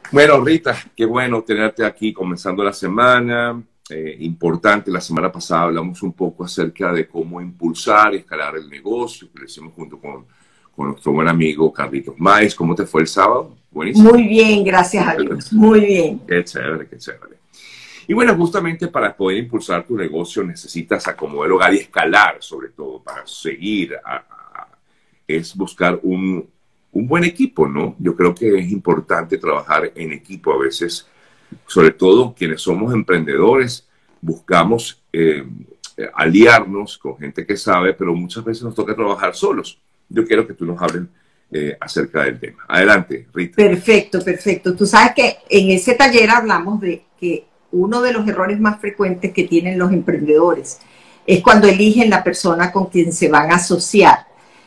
Bueno, Rita, qué bueno tenerte aquí comenzando la semana. Importante, la semana pasada hablamos un poco acerca de cómo impulsar y escalar el negocio, que lo hicimos junto con nuestro buen amigo Carlitos Máez. ¿Cómo te fue el sábado? Buenísimo. Muy bien, gracias a Dios. Muy bien. Qué chévere, qué chévere. Y bueno, justamente para poder impulsar tu negocio necesitas acomodar el hogar y escalar, sobre todo, para seguir es buscar un buen equipo, ¿no? Yo creo que es importante trabajar en equipo a veces, sobre todo quienes somos emprendedores, buscamos aliarnos con gente que sabe, pero muchas veces nos toca trabajar solos. Yo quiero que tú nos hables acerca del tema. Adelante, Rita. Perfecto, perfecto. Tú sabes que en ese taller hablamos de que uno de los errores más frecuentes que tienen los emprendedores es cuando eligen la persona con quien se van a asociar.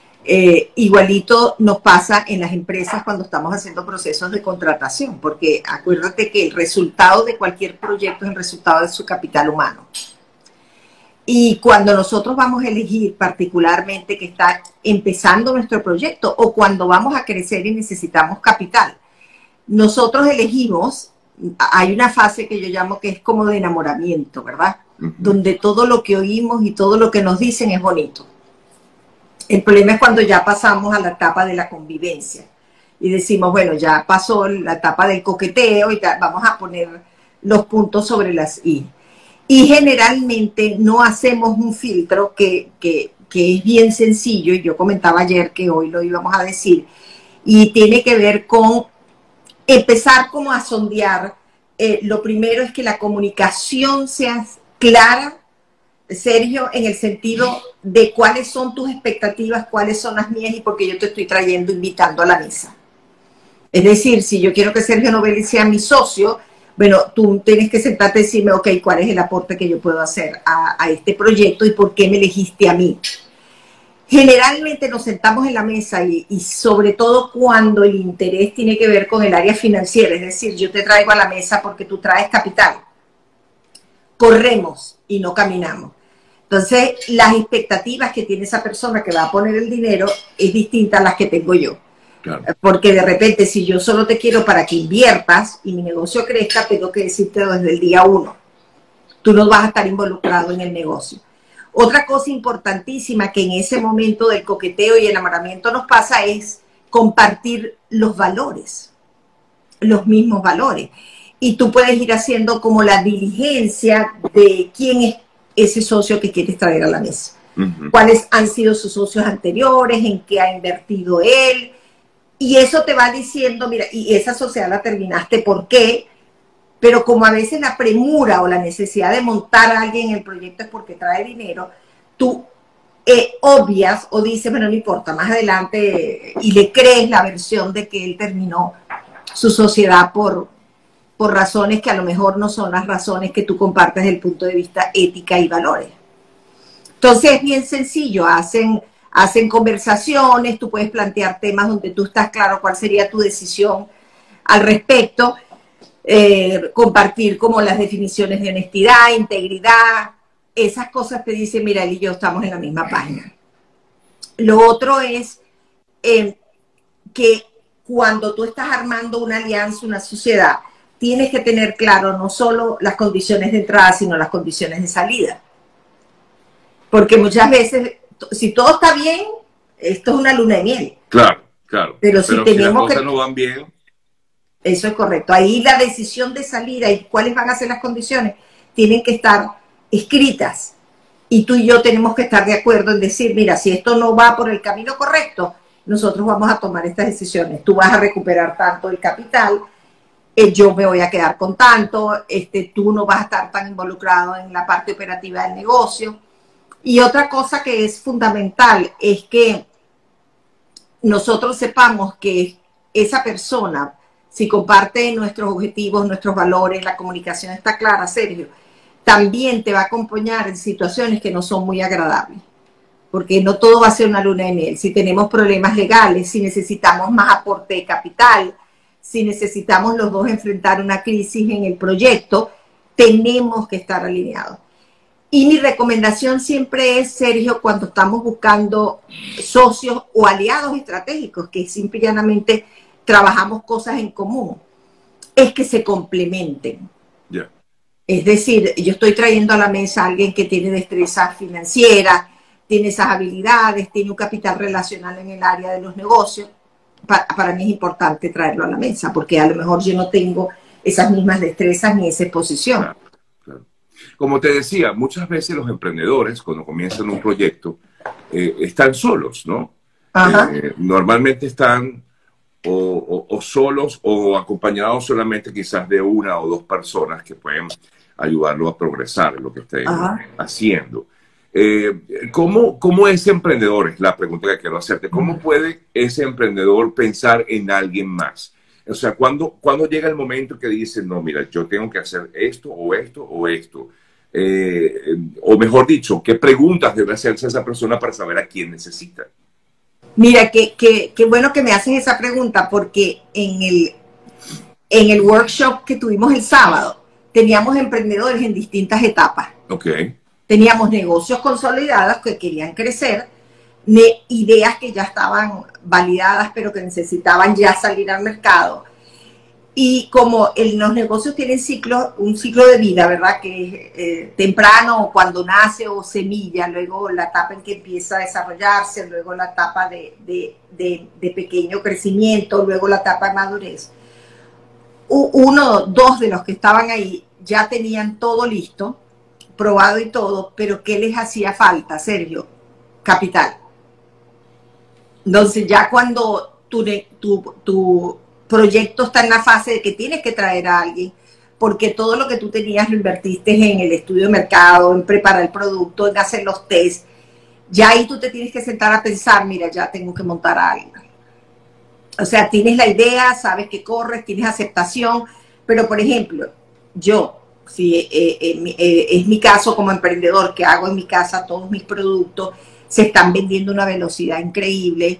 Igualito nos pasa en las empresas cuando estamos haciendo procesos de contratación, porque acuérdate que el resultado de cualquier proyecto es el resultado de su capital humano. Y cuando nosotros vamos a elegir particularmente que está empezando nuestro proyecto o cuando vamos a crecer y necesitamos capital, nosotros elegimos, hay una fase que yo llamo que es como de enamoramiento, ¿verdad? Donde todo lo que oímos y todo lo que nos dicen es bonito. El problema es cuando ya pasamos a la etapa de la convivencia y decimos, bueno, ya pasó la etapa del coqueteo y ya vamos a poner los puntos sobre las i. Y generalmente no hacemos un filtro que es bien sencillo, y yo comentaba ayer que hoy lo íbamos a decir, y tiene que ver con empezar como a sondear. Lo primero es que la comunicación sea clara, Sergio, en el sentido de cuáles son tus expectativas, cuáles son las mías y por qué yo te estoy trayendo, invitando a la mesa. Es decir, si yo quiero que Sergio Novelli sea mi socio, bueno, tú tienes que sentarte y decirme, ok, ¿cuál es el aporte que yo puedo hacer a este proyecto y por qué me elegiste a mí? Generalmente nos sentamos en la mesa y sobre todo cuando el interés tiene que ver con el área financiera, es decir, yo te traigo a la mesa porque tú traes capital. Corremos y no caminamos. Entonces, las expectativas que tiene esa persona que va a poner el dinero es distinta a las que tengo yo. Claro. Porque de repente, si yo solo te quiero para que inviertas y mi negocio crezca, tengo que decirte desde el día 1. Tú no vas a estar involucrado en el negocio. Otra cosa importantísima que en ese momento del coqueteo y enamoramiento nos pasa es compartir los valores, los mismos valores. Y tú puedes ir haciendo como la diligencia de quién es ese socio que quieres traer a la mesa. Cuáles han sido sus socios anteriores, en qué ha invertido él. Y eso te va diciendo, mira, y esa sociedad la terminaste, ¿por qué? Pero como a veces la premura o la necesidad de montar a alguien en el proyecto es porque trae dinero, tú obvias o dices, bueno, no importa, más adelante, y le crees la versión de que él terminó su sociedad por razones que a lo mejor no son las razones que tú compartes desde el punto de vista ética y valores. Entonces es bien sencillo, hacen conversaciones, tú puedes plantear temas donde tú estás claro cuál sería tu decisión al respecto, compartir como las definiciones de honestidad, integridad, esas cosas te dicen, mira, él y yo estamos en la misma página. Lo otro es que cuando tú estás armando una alianza, una sociedad, tienes que tener claro no solo las condiciones de entrada, sino las condiciones de salida. Porque muchas veces, si todo está bien, esto es una luna de miel. Claro, claro. Pero si tenemos las cosas no van bien. Eso es correcto. Ahí la decisión de salida y cuáles van a ser las condiciones tienen que estar escritas. Y tú y yo tenemos que estar de acuerdo en decir, mira, si esto no va por el camino correcto, nosotros vamos a tomar estas decisiones. Tú vas a recuperar tanto el capital, yo me voy a quedar con tanto, tú no vas a estar tan involucrado en la parte operativa del negocio. Y otra cosa que es fundamental es que nosotros sepamos que esa persona, si comparte nuestros objetivos, nuestros valores, la comunicación está clara, Sergio, también te va a acompañar en situaciones que no son muy agradables. Porque no todo va a ser una luna de miel. Si tenemos problemas legales, si necesitamos más aporte de capital, si necesitamos los dos enfrentar una crisis en el proyecto, tenemos que estar alineados. Y mi recomendación siempre es, Sergio, cuando estamos buscando socios o aliados estratégicos, que simple y llanamente trabajamos cosas en común, es que se complementen. Yeah. Es decir, yo estoy trayendo a la mesa a alguien que tiene destreza financiera, tiene esas habilidades, tiene un capital relacional en el área de los negocios. Para mí es importante traerlo a la mesa, porque a lo mejor yo no tengo esas mismas destrezas ni esa exposición. Claro, claro. Como te decía, muchas veces los emprendedores, cuando comienzan un proyecto, están solos, ¿no? Normalmente están o solos o acompañados solamente quizás de una o dos personas que pueden ayudarlo a progresar en lo que estén haciendo. ¿Cómo ese emprendedor, es la pregunta que quiero hacerte, cómo puede ese emprendedor pensar en alguien más? O sea, ¿cuándo llega el momento que dice, no, mira, yo tengo que hacer esto o esto o esto? O mejor dicho, ¿qué preguntas debe hacerse esa persona para saber a quién necesita? Mira, qué bueno que me haces esa pregunta, porque en el workshop que tuvimos el sábado, teníamos emprendedores en distintas etapas. Okay. Teníamos negocios consolidados que querían crecer, ideas que ya estaban validadas, pero que necesitaban ya salir al mercado. Y como los negocios tienen un ciclo de vida, ¿verdad? Que es temprano, cuando nace o semilla, luego la etapa en que empieza a desarrollarse, luego la etapa de pequeño crecimiento, luego la etapa de madurez. Dos de los que estaban ahí ya tenían todo listo, probado y todo, pero ¿qué les hacía falta, Sergio? Capital. Entonces ya cuando tu proyecto está en la fase de que tienes que traer a alguien, porque todo lo que tú tenías lo invertiste en el estudio de mercado, en preparar el producto, en hacer los tests, ya ahí tú te tienes que sentar a pensar, mira, ya tengo que montar a alguien. O sea, tienes la idea, sabes que corres, tienes aceptación, pero por ejemplo, yo, si es mi caso como emprendedor, que hago en mi casa todos mis productos, se están vendiendo a una velocidad increíble,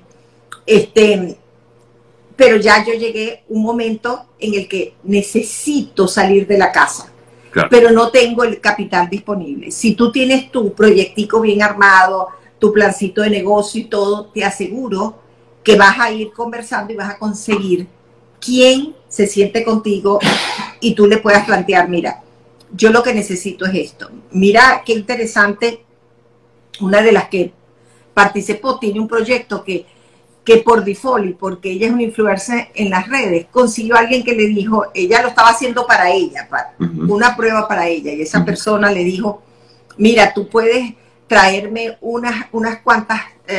pero ya yo llegué a un momento en el que necesito salir de la casa, claro, pero no tengo el capital disponible. Si tú tienes tu proyectico bien armado, tu plancito de negocio y todo, te aseguro que vas a ir conversando y vas a conseguir quién se siente contigo y tú le puedas plantear, mira, yo lo que necesito es esto. Mira qué interesante, una de las que participó tiene un proyecto que por default, y porque ella es una influencer en las redes, consiguió a alguien que le dijo, ella lo estaba haciendo para ella, una prueba para ella, y esa persona le dijo, mira, tú puedes traerme unas cuantas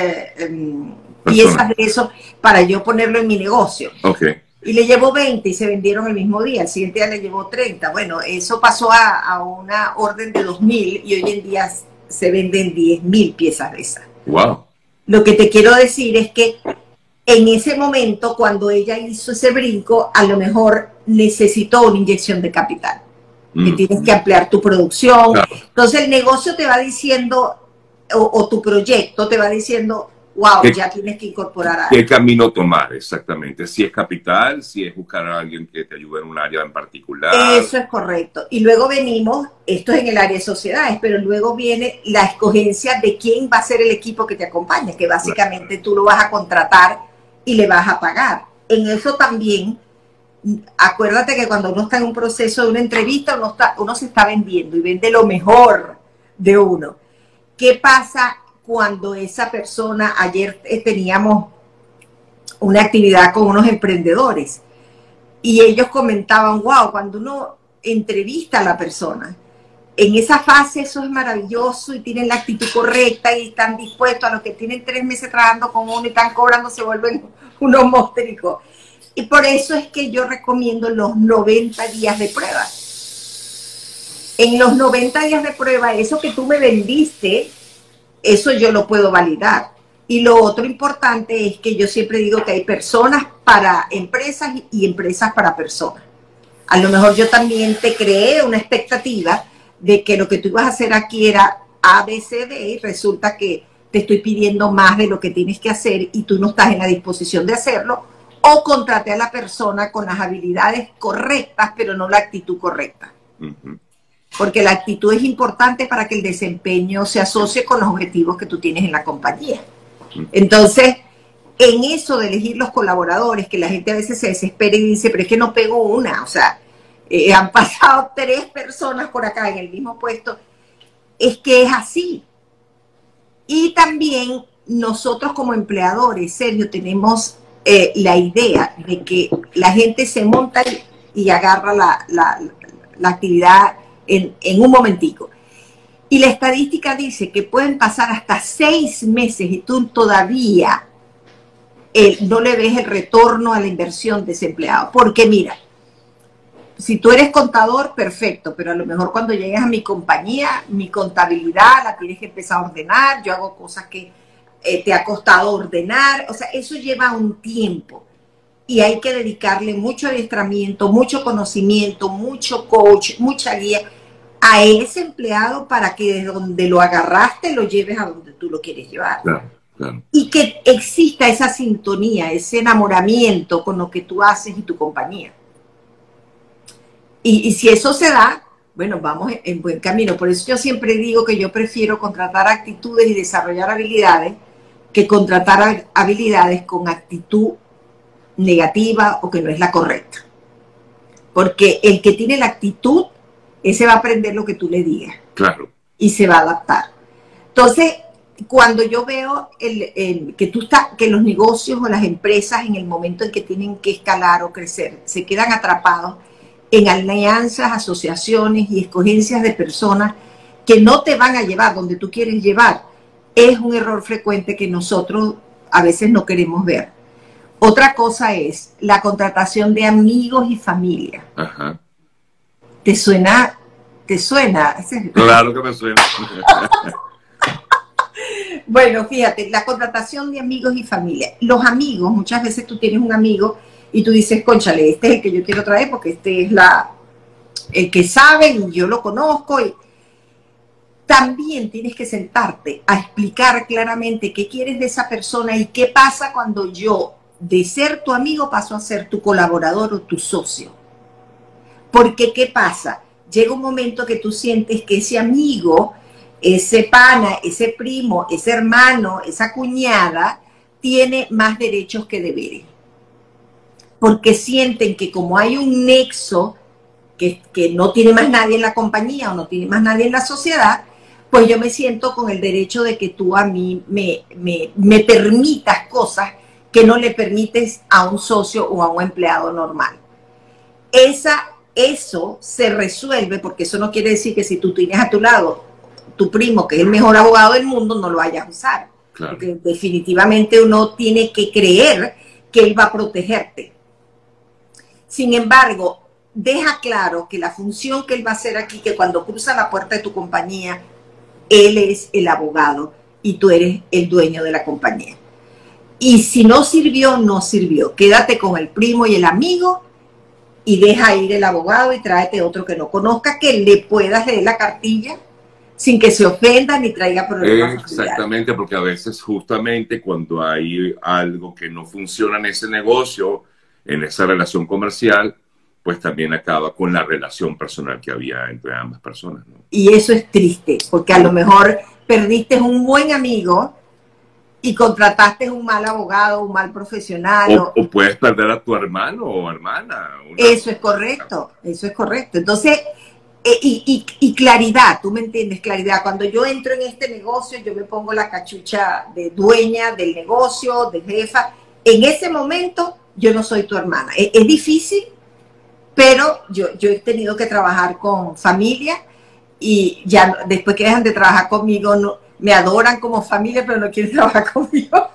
piezas de eso para yo ponerlo en mi negocio. Okay. Y le llevó 20 y se vendieron el mismo día, el siguiente día le llevó 30. Bueno, eso pasó a una orden de 2.000 y hoy en día se venden 10.000 piezas de esas. Wow. Lo que te quiero decir es que en ese momento, cuando ella hizo ese brinco, a lo mejor necesitó una inyección de capital. Que tienes que ampliar tu producción. Claro. Entonces el negocio te va diciendo, o tu proyecto te va diciendo, wow, ya tienes que incorporar a ¿Qué camino tomar exactamente? Si es capital, si es buscar a alguien que te ayude en un área en particular. Eso es correcto. Y luego venimos, esto es en el área de sociedades, pero luego viene la escogencia de quién va a ser el equipo que te acompaña, que básicamente tú lo vas a contratar y le vas a pagar. En eso también, acuérdate que cuando uno está en un proceso de una entrevista, uno se está vendiendo y vende lo mejor de uno. ¿Qué pasa cuando esa persona, ayer teníamos una actividad con unos emprendedores y ellos comentaban, wow, cuando uno entrevista a la persona, en esa fase eso es maravilloso y tienen la actitud correcta y están dispuestos, a los que tienen 3 meses trabajando con uno y están cobrando se vuelven unos monstruos. Y por eso es que yo recomiendo los 90 días de prueba. En los 90 días de prueba, eso que tú me vendiste, eso yo lo puedo validar. Y lo otro importante es que yo siempre digo que hay personas para empresas y empresas para personas. A lo mejor yo también te creé una expectativa de que lo que tú ibas a hacer aquí era A, B, C, D, y resulta que te estoy pidiendo más de lo que tienes que hacer y tú no estás en la disposición de hacerlo, o contraté a la persona con las habilidades correctas, pero no la actitud correcta. Porque la actitud es importante para que el desempeño se asocie con los objetivos que tú tienes en la compañía. Entonces, en eso de elegir los colaboradores, que la gente a veces se desespera y dice, pero es que no pego una, o sea, han pasado 3 personas por acá en el mismo puesto, es que es así. Y también nosotros como empleadores, Sergio, tenemos la idea de que la gente se monta y agarra la actividad en un momentico. Y la estadística dice que pueden pasar hasta 6 meses y tú todavía no le ves el retorno a la inversión de ese empleado. Porque mira, si tú eres contador, perfecto, pero a lo mejor cuando llegas a mi compañía, mi contabilidad la tienes que empezar a ordenar, yo hago cosas que te ha costado ordenar, o sea, eso lleva un tiempo y hay que dedicarle mucho adiestramiento, mucho conocimiento, mucho coach, mucha guía a ese empleado para que de donde lo agarraste lo lleves a donde tú lo quieres llevar. Claro, claro. Y que exista esa sintonía, ese enamoramiento con lo que tú haces y tu compañía. Y si eso se da, bueno, vamos en buen camino. Por eso yo siempre digo que yo prefiero contratar actitudes y desarrollar habilidades que contratar habilidades con actitud negativa o que no es la correcta. Porque el que tiene la actitud, ese va a aprender lo que tú le digas. Claro. Y se va a adaptar. Entonces, cuando yo veo que los negocios o las empresas en el momento en que tienen que escalar o crecer, se quedan atrapados en alianzas, asociaciones y escogencias de personas que no te van a llevar donde tú quieres llevar, es un error frecuente que nosotros a veces no queremos ver. Otra cosa es la contratación de amigos y familia. Ajá. ¿Te suena? ¿Te suena? Claro que me suena. Bueno, fíjate, la contratación de amigos y familia. Los amigos, muchas veces tú tienes un amigo y tú dices, cónchale, este es el que yo quiero traer porque este es el que sabe y yo lo conozco. Y también tienes que sentarte a explicar claramente qué quieres de esa persona y qué pasa cuando yo, de ser tu amigo, paso a ser tu colaborador o tu socio. Porque, ¿qué pasa? Llega un momento que tú sientes que ese amigo, ese pana, ese primo, ese hermano, esa cuñada, tiene más derechos que deberes. Porque sienten que como hay un nexo que no tiene más nadie en la compañía o no tiene más nadie en la sociedad, pues yo me siento con el derecho de que tú a mí me permitas cosas que no le permites a un socio o a un empleado normal. Eso se resuelve, porque eso no quiere decir que si tú tienes a tu lado tu primo, que es el mejor abogado del mundo, no lo vayas a usar. Claro. Porque definitivamente uno tiene que creer que él va a protegerte. Sin embargo, deja claro que la función que él va a hacer aquí, que cuando cruza la puerta de tu compañía, él es el abogado y tú eres el dueño de la compañía. Y si no sirvió, no sirvió. Quédate con el primo y el amigo y deja ir el abogado y tráete otro que no conozca, que le puedas leer la cartilla sin que se ofenda ni traiga problemas. Exactamente, porque a veces justamente cuando hay algo que no funciona en ese negocio, en esa relación comercial, pues también acaba con la relación personal que había entre ambas personas, ¿no? Y eso es triste, porque a lo mejor perdiste un buen amigo y contrataste un mal abogado, un mal profesional. O puedes perder a tu hermano o hermana. Eso es correcto, eso es correcto. Entonces, y claridad, tú me entiendes, claridad. Cuando yo entro en este negocio, yo me pongo la cachucha de dueña del negocio, de jefa. En ese momento, yo no soy tu hermana. Es difícil, pero yo he tenido que trabajar con familia y ya después que dejan de trabajar conmigo, no, me adoran como familia, pero no quieren trabajar conmigo.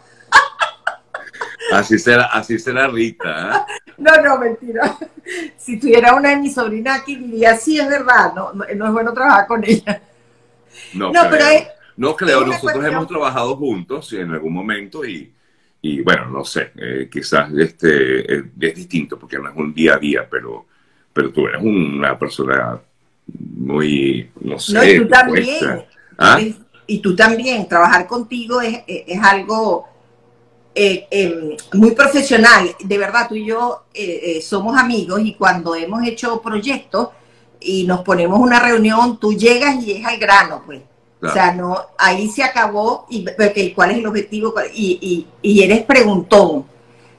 Así será Rita, ¿eh? No, mentira. Si tuviera una de mis sobrinas aquí, diría, sí, es verdad, no es bueno trabajar con ella. No creo. Nosotros hemos trabajado juntos en algún momento y bueno, no sé, quizás es distinto porque no es un día a día, pero tú eres una persona muy, no sé. No, y tú también. ¿Ah? Y tú también, trabajar contigo es algo muy profesional. De verdad, tú y yo somos amigos y cuando hemos hecho proyectos y nos ponemos una reunión, tú llegas y es al grano, pues. Claro. O sea, no, ahí se acabó, y cuál es el objetivo, y eres preguntón.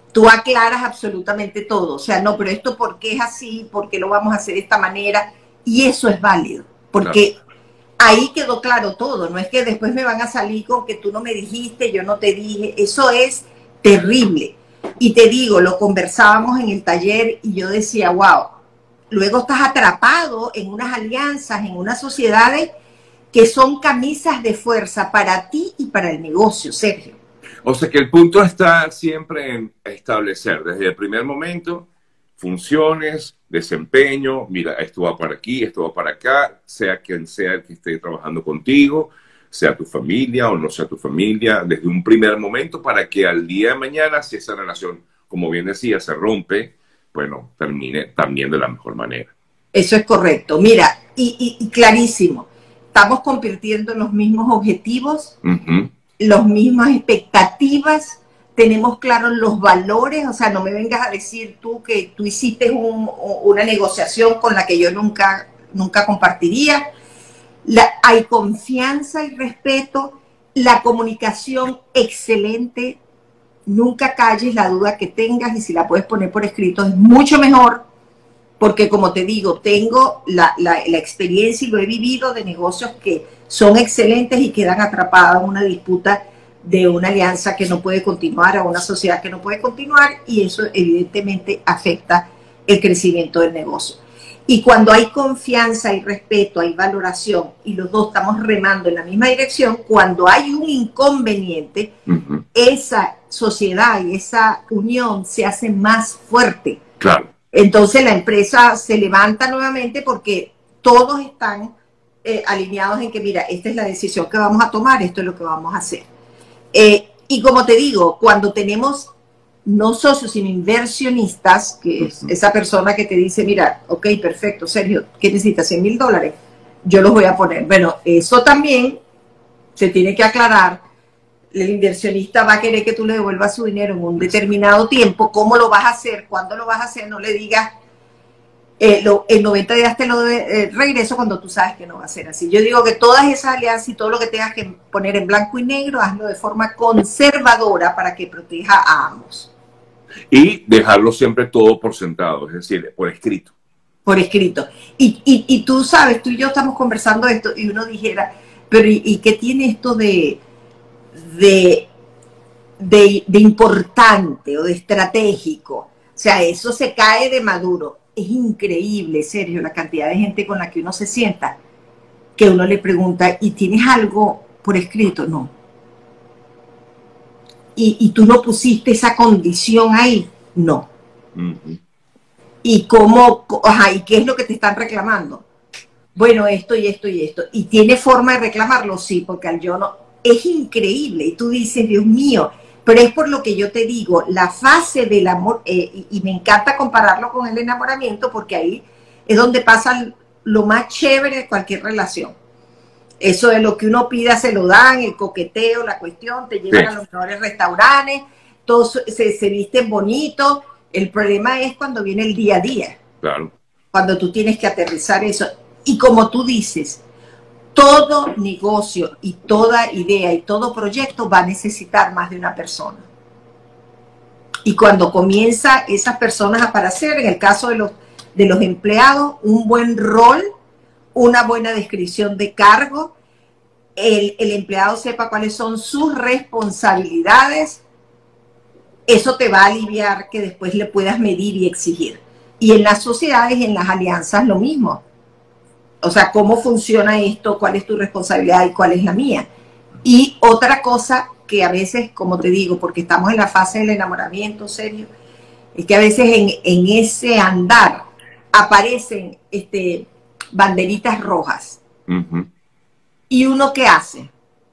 tú aclaras absolutamente todo. O sea, no, pero esto ¿por qué es así? ¿Por qué lo vamos a hacer de esta manera? Y eso es válido, porque ahí quedó claro todo. No es que después me van a salir con que tú no me dijiste, yo no te dije. Eso es terrible. Y te digo, lo conversábamos en el taller y yo decía, wow, luego estás atrapado en unas alianzas, en unas sociedades que son camisas de fuerza para ti y para el negocio, Sergio. O sea que el punto está siempre en establecer desde el primer momento funciones, desempeño, mira, esto va para aquí, esto va para acá, sea quien sea el que esté trabajando contigo, sea tu familia o no sea tu familia, desde un primer momento para que al día de mañana, si esa relación, como bien decía, se rompe, bueno, termine también de la mejor manera. Eso es correcto. Mira, y clarísimo, estamos convirtiendo en los mismos objetivos, las mismas expectativas, tenemos claros los valores. O sea, no me vengas a decir tú que tú hiciste una negociación con la que yo nunca compartiría. Hay confianza y respeto, la comunicación excelente, nunca calles la duda que tengas, y si la puedes poner por escrito es mucho mejor, porque como te digo, tengo la experiencia y lo he vivido de negocios que son excelentes y quedan atrapados en una disputa de una alianza que no puede continuar, a una sociedad que no puede continuar, y eso evidentemente afecta el crecimiento del negocio. Y cuando hay confianza y respeto, hay valoración, y los dos estamos remando en la misma dirección, cuando hay un inconveniente, esa sociedad y esa unión se hace más fuerte. Claro. Entonces la empresa se levanta nuevamente porque todos están alineados en que, mira, esta es la decisión que vamos a tomar, esto es lo que vamos a hacer. Y como te digo, cuando tenemos no socios, sino inversionistas, que es esa persona que te dice, mira, ok, perfecto, Sergio, ¿qué necesitas? $100,000, yo los voy a poner. Bueno, eso también se tiene que aclarar. El inversionista va a querer que tú le devuelvas su dinero en un determinado tiempo. ¿Cómo lo vas a hacer? ¿Cuándo lo vas a hacer? No le digas, en 90 días te lo regreso, cuando tú sabes que no va a ser así. Yo digo que todas esas alianzas y todo lo que tengas que poner en blanco y negro, hazlo de forma conservadora para que proteja a ambos. Y dejarlo siempre todo por sentado, es decir, por escrito. Por escrito. Y tú sabes, tú y yo estamos conversando esto, y uno dijera, pero ¿y qué tiene esto de importante o de estratégico? O sea, eso se cae de maduro. Es increíble, Sergio, la cantidad de gente con la que uno se sienta, que uno le pregunta, ¿y tienes algo por escrito? No. ¿Y tú no pusiste esa condición ahí? No. ¿Y cómo? Ajá, ¿y qué es lo que te están reclamando? Bueno, esto y esto y esto. ¿Y tiene forma de reclamarlo? Sí, porque al yo no. Es increíble. Y tú dices, Dios mío, pero es por lo que yo te digo, la fase del amor, y me encanta compararlo con el enamoramiento, porque ahí es donde pasa lo más chévere de cualquier relación. Eso de lo que uno pida se lo dan, el coqueteo, la cuestión, te llevan a los mejores restaurantes, todos se visten bonitos. El problema es cuando viene el día a día. Claro. Cuando tú tienes que aterrizar eso. Y como tú dices, todo negocio y toda idea y todo proyecto va a necesitar más de una persona. Y cuando comienza esas personas a aparecer, en el caso de los empleados, un buen rol, una buena descripción de cargo, el empleado sepa cuáles son sus responsabilidades, eso te va a aliviar que después le puedas medir y exigir. Y en las sociedades, en las alianzas, lo mismo. O sea, ¿cómo funciona esto? ¿Cuál es tu responsabilidad y cuál es la mía? Y otra cosa que a veces, como te digo, porque estamos en la fase del enamoramiento, Sergio, es que a veces en ese andar aparecen banderitas rojas. ¿Y uno qué hace?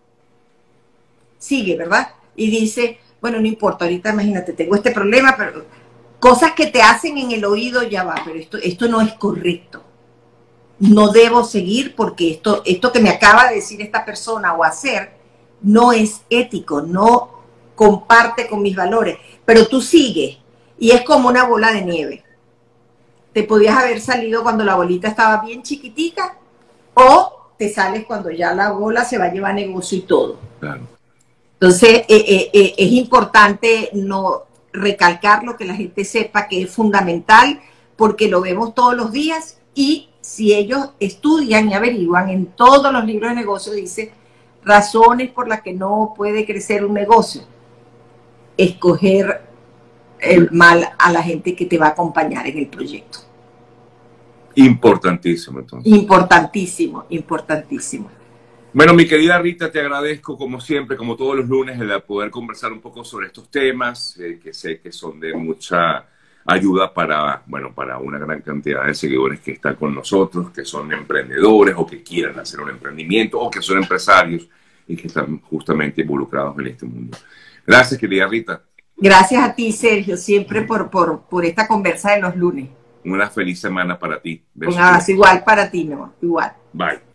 Sigue, ¿verdad? Y dice, bueno, no importa, ahorita imagínate, tengo este problema, pero cosas que te hacen en el oído, ya va, pero esto no es correcto. No debo seguir porque esto que me acaba de decir esta persona o hacer no es ético, no comparte con mis valores, pero tú sigues y es como una bola de nieve. Te podías haber salido cuando la bolita estaba bien chiquitica, o te sales cuando ya la bola se va a llevar negocio y todo. Claro. Entonces es importante no recalcarlo, que la gente sepa que es fundamental porque lo vemos todos los días y si ellos estudian y averiguan en todos los libros de negocio dice razones por las que no puede crecer un negocio. Escoger mal a la gente que te va a acompañar en el proyecto. Importantísimo, entonces. Importantísimo, importantísimo. Bueno, mi querida Rita, te agradezco como siempre, como todos los lunes, el poder conversar un poco sobre estos temas, que sé que son de mucha ayuda para, bueno, para una gran cantidad de seguidores que están con nosotros, que son emprendedores o que quieran hacer un emprendimiento o que son empresarios y que están justamente involucrados en este mundo. Gracias, querida Rita. Gracias a ti, Sergio, siempre por esta conversa de los lunes. Una feliz semana para ti. Un abrazo igual para ti, ¿no? Igual. Bye.